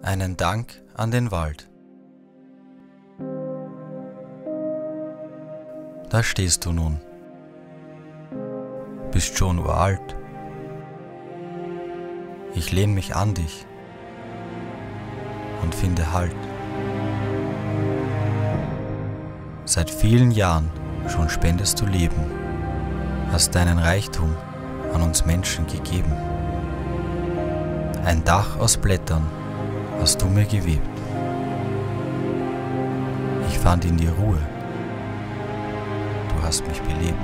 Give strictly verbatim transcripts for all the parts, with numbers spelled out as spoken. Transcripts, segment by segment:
Einen Dank an den Wald. Da stehst du nun, bist schon uralt. Ich lehn mich an dich und finde Halt. Seit vielen Jahren schon spendest du Leben, hast deinen Reichtum an uns Menschen gegeben. Ein Dach aus Blättern hast du mir gewebt. Ich fand in dir Ruhe, du hast mich belebt.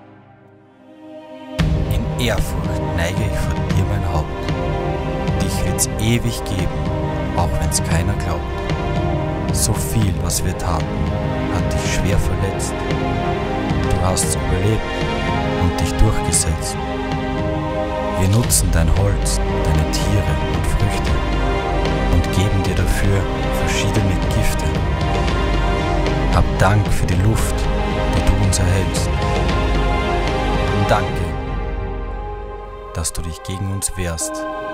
In Ehrfurcht neige ich vor dir mein Haupt. Dich wird's ewig geben, auch wenn's keiner glaubt. So viel, was wir taten, hat dich schwer verletzt. Du hast's überlebt und dich durchgesetzt. Wir nutzen dein Holz, deine Tiere und Früchte und geben dir dafür verschiedene Gifte. Hab Dank für die Luft, die du uns erhältst. Danke, dass du dich gegen uns wehrst